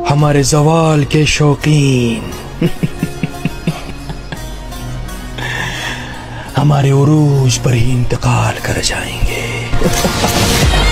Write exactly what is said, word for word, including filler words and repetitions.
हमारे जवाल के शौकीन हमारे उरूज पर ही इंतकाल कर जाएंगे।